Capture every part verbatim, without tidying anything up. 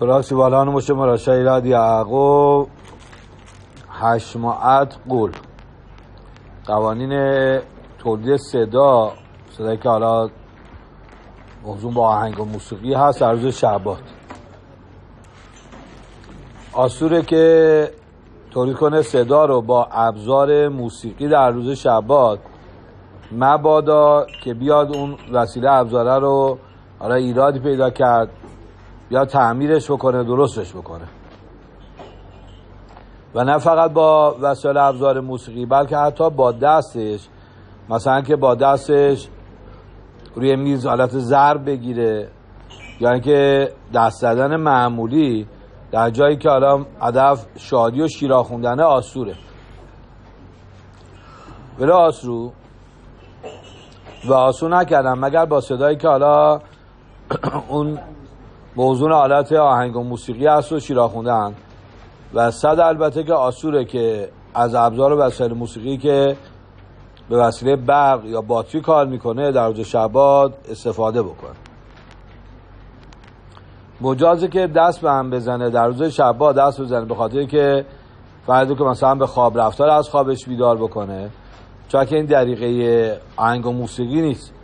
راستی بالان مشه مراشا ایراد یعقوب هشماعت قول قوانین تولید صدا صدایی که حالا موضوع با آهنگ و موسیقی هست در روز شبات. آسوره که تولید کنه صدا رو با ابزار موسیقی در روز شبات، مبادا که بیاد اون وسیله ابزاره رو حالا ایرادی پیدا کرد یا تعمیرش بکنه، درستش بکنه. و نه فقط با وسایل ابزار موسیقی بلکه حتی با دستش، مثلا که با دستش روی میز حالت ضرب بگیره یا اینکه دست زدن معمولی در جایی که حالا هدف شادی و شیرا خوندن آسوره. ولی آسرو و آسو نکردم مگر با صدایی که حالا اون موضوع حالت آهنگ و موسیقی هست و شیرا خوندن، و صد البته که آسوره که از ابزار و وسایل موسیقی که به وسیله برق یا باتری کار میکنه در روز شبات استفاده بکنه. مجازه که دست به هم بزنه در روز شبات، دست بزنه به خاطر که فردی که مثلا به خواب رفتار از خوابش بیدار بکنه، چون که این دریقه آهنگ و موسیقی نیست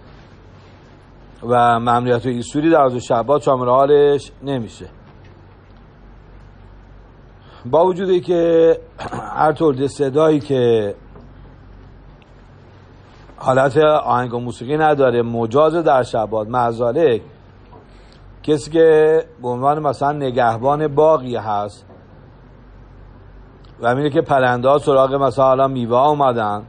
و ممنوعیت و ایسوری در روز شبات شامل حالش نمیشه. با وجودی که هر تولید صدایی که حالت آهنگ و موسیقی نداره مجاز در شبات، معذالک کسی که به عنوان مثلا نگهبان باغی هست و میره که پرنده ها سراغ مثلا حالا میوه اومدن،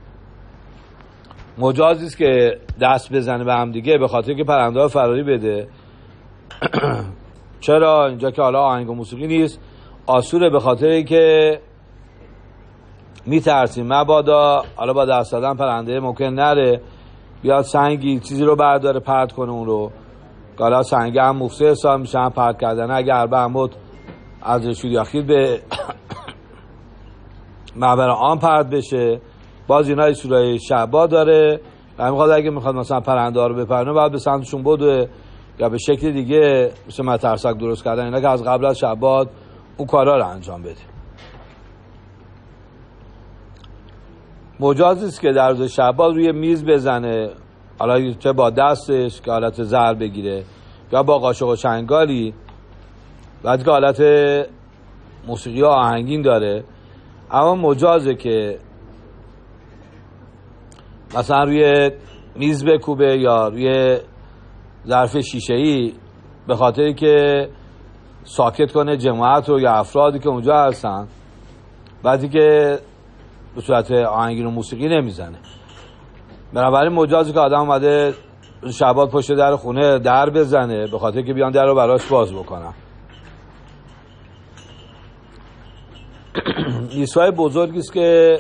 مجاز نیست که دست بزنه به هم دیگه به خاطر که پرنده ها فراری بده. چرا؟ اینجا که حالا آهنگ و موسیقی نیست، آسوره به خاطر که میترسیم مبادا حالا با دست دادن پرنده ممکن نره بیاد سنگی چیزی رو برداره پرت کنه اون رو، که حالا سنگی هم مفسد حساب میشه، هم پرت کردن اگر به عمود از رشود یاخید به معبر آن پرت بشه. باز اینا ای سوره شبات داره و میخواد اگه میخواد مثلا پرنده ها رو بپرنه باید به سمتشون بده یا به شکل دیگه مثل مترسک درست کردن اینا که از قبل از شبات اون کارا رو انجام بده. مجاز است که در روز شبات روی میز بزنه، حالا چه با دستش که حالت ضرب بگیره یا با قاشق و چنگالی، بعد که حالت موسیقی و آهنگین داره. اما مجازه که مثلا روی میز بکوبه یا روی ظرف شیشه‌ای به خاطری که ساکت کنه جماعت رو یا افرادی که اونجا هستن، بعدی که به صورت آهنگین و موسیقی نمیزنه. بنابراین مجازی که آدم اومده شبات پشت در خونه در بزنه به خاطر که بیان در رو براش باز بکنن. ایسای بزرگی است که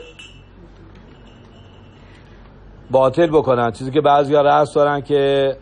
باطل بکنن، چیزی که بعضیا رأس دارن که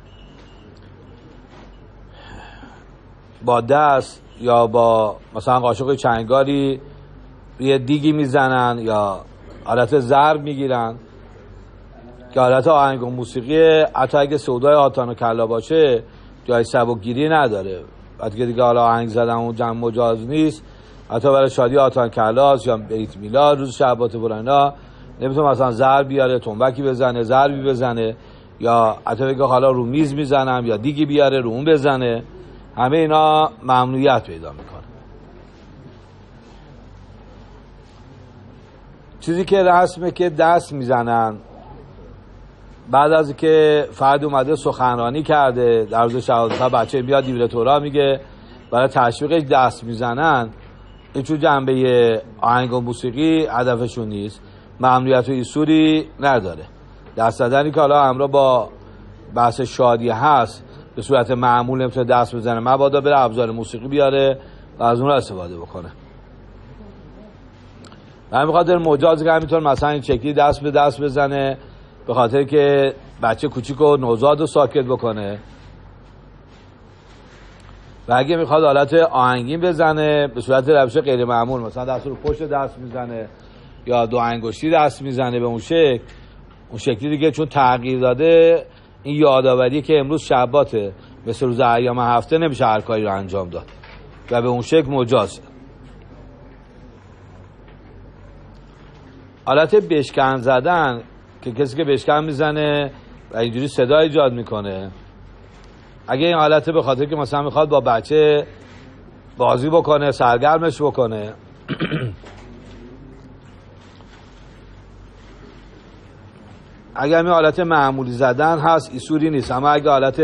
با دست یا با مثلا قاشق چنگالی روی دیگی میزنن یا حالت ضرب میگیرن که حالت آهنگ و موسیقی حتی اگه سودای آتان و کلا باشه جای سبکگیری نداره. وقتی که دیگه حالا آهنگ زدن اون جمع مجاز نیست، حتی برای شادی آتان کلاس یا بیت میلاد روز شبات بلاینا نمیتونه مثلا ضرب بیاره، تنبکی بزنه، ضربی بزنه یا حتی بگه حالا رو میز میزنم یا دیگی بیاره رو اون بزنه. همه اینا ممنوعیت پیدا میکنه. چیزی که رسمه که دست میزنن بعد از که فرد اومده سخنرانی کرده در روز شهادت، بچه بیاد دیوره تورا میگه برای تشویقش دست میزنن، این چون جنبه آهنگ و موسیقی هدفشون نیست، ممنوعیت و ایسوری نداره. دست زدنی که حالا همراه با بحث شادی هست به صورت معمول نمیتونه دست بزنه، مبادا بره ابزار موسیقی بیاره و از اون را استفاده بکنه. و همین خاطر مجازی که همینطور مثلا این شکلی دست به دست بزنه به خاطر که بچه کوچیک و نوزاد رو ساکت بکنه، و اگه میخواد حالت آهنگین بزنه به صورت روش غیر معمول، مثلا دست رو پشت دست میزنه یا دو انگشتی دست میزنه به اون شکل، اون شکلی دیگه چون تغییر داده این یادآوری که امروز شباته مثل روز ایام هفته نمیشه هر کاری رو انجام داد. و به اون شکل مجازه. حالت بشکن زدن که کسی که بشکن میزنه و اینجوری صدا ایجاد میکنه، اگه این حالت به خاطر که مثلا میخواد با بچه بازی بکنه، سرگرمش بکنه، اگه این حالت معمولی زدن هست ایسوری نیست. اما اگه حالت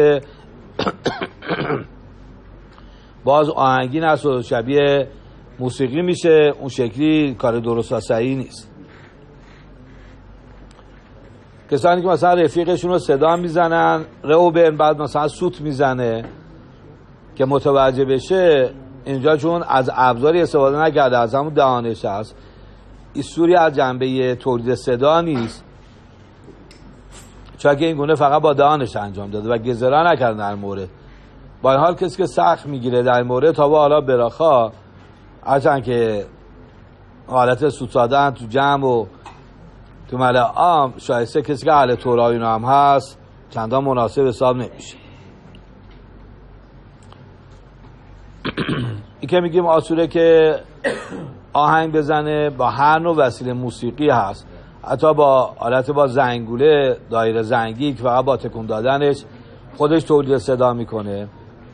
باز آهنگین هست و شبیه موسیقی میشه، اون شکلی کار درست و صحیح نیست. کسانی که مثلا رفیقشون رو صدا میزنن، روبن بعد مثلا سوت میزنه که متوجه بشه، اینجا چون از ابزاری استفاده نکرده، از همون دهانش هست، ایسوری از جنبه تولید صدا نیست، چون که این گونه فقط با دهانش انجام داده و گزرا نکرده در مورد. با این حال کسی که سخت میگیره در مورد تا با حالا براخا، هرچند که حالت سوت زدن تو جمع و تو ملع عام شایسته کسی که اهل تورا اینا هم هست چندان مناسب حساب نمیشه. این که میگیم آسوره که آهنگ بزنه با هر نوع وسیله موسیقی هست، حتی با حالت با زنگوله دایره زنگی که فقط با تکون دادنش خودش تولید صدا میکنه،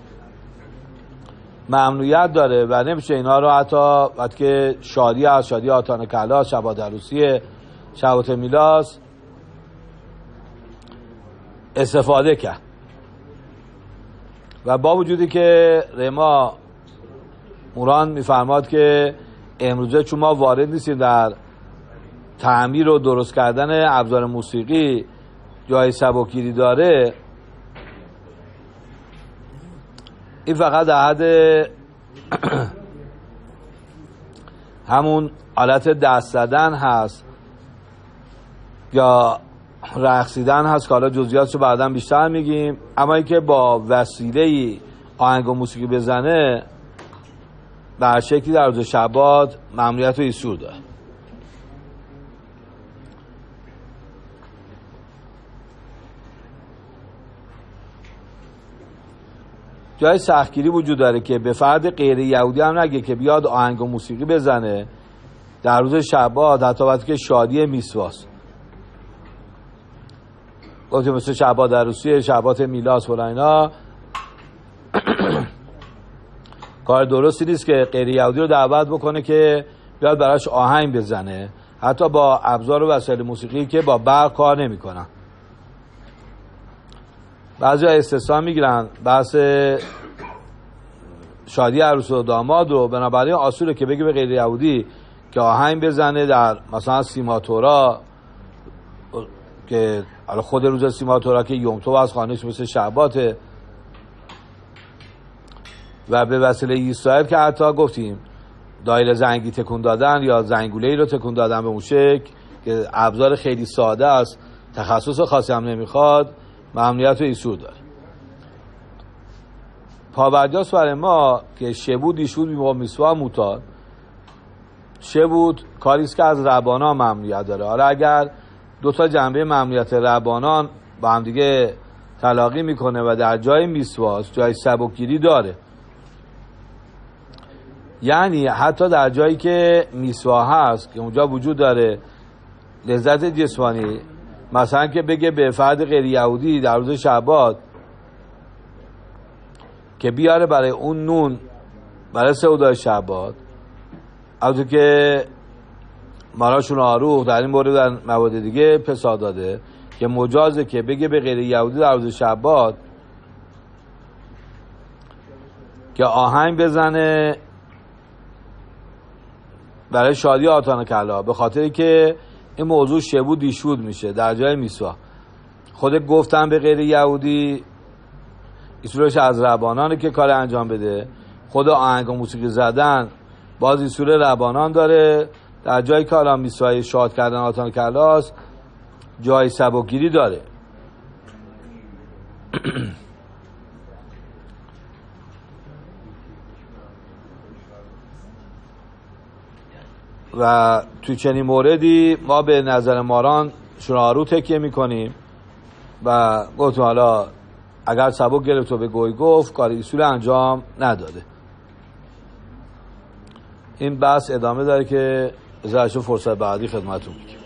ممنوعیت داره و نمیشه اینا رو حتی وقتی که شادی هست، شادی آتان کلاس، شبات عروسی، شبات میلاس استفاده کرد. و با وجودی که رما موران میفرماد که امروزه چون ما وارد نیستیم در تعمیر و درست کردن ابزار موسیقی، جای سبکگیری داره، این فقط در حد همون حالت دست زدن هست یا رقصیدن هست که حالا جزئیاتشو بعدا بیشتر میگیم. اما اینکه با وسیله آهنگ و موسیقی بزنه به شکلی در روز شبات ممنوعیت و ایسور داره. جای سختگیری وجود داره که به فرد غیر یهودی هم نگه که بیاد آهنگ و موسیقی بزنه در روز شبات، حتی وقتی که شادی میسواست، گفتیم مثل شبات عروسی، شبات میلاس فلان اینا، کار درستی نیست که غیر یهودی رو دعوت بکنه که بیاد براش آهنگ بزنه، حتی با ابزار و وسایل موسیقی که با برق کار نمی‌کنن. بعضی استثنا میگیرن بحث شادی عروس و داماد رو، بنابراین آسوره که بگه به غیر یهودی که آهنگ بزنه در مثلا سیماتورا، که خود روز سیماتورا که یوم تو از خانهش مثل شعباته، و به وسیله اسرائیل که حتی گفتیم دایره زنگی تکون دادن یا زنگوله‌ای رو تکون دادن به اون شکل که ابزار خیلی ساده است، تخصص خاصی هم نمیخواد، ممنوعیت و ایسور داره. پابرجاست برای ما که شبود ایشود با میسوا موتاد، شبود کاریست که از ربانان ممنوعیت داره. حالا اگر دو تا جنبه ممنوعیت ربانان با هم دیگه تلاقی میکنه و در جای میسواست جای سبکگیری داره، یعنی حتی در جایی که میسوا هست که اونجا وجود داره لذت جسمانی، مثلا که بگه به فرد غیر یهودی در روز شبات که بیاره برای اون نون برای سودای شبات، از که مراشون آروخ در این مورد در مواد دیگه پسا داده که مجازه که بگه به غیر یهودی در روز شبات که آهنگ بزنه برای شادی آتان کلا، به خاطری که این موضوع شبود دیشود میشه در جای میسوا. خود گفتن به غیر یهودی ایسورش از ربانانه که کار انجام بده، خود آهنگ و موسیقی زدن باز ایسور ربانان داره، در جایی که الان میسوای شاد کردن آتان کلاس جای سبکگیری داره. و تو چنین موردی ما به نظر ماران شنارو تکیه میکنیم و گفتم حالا اگر سبک گرفت و به گوی گفت کار ایسول انجام نداده. این بحث ادامه داره که ازش فرصت بعدی خدمتتون میگیم.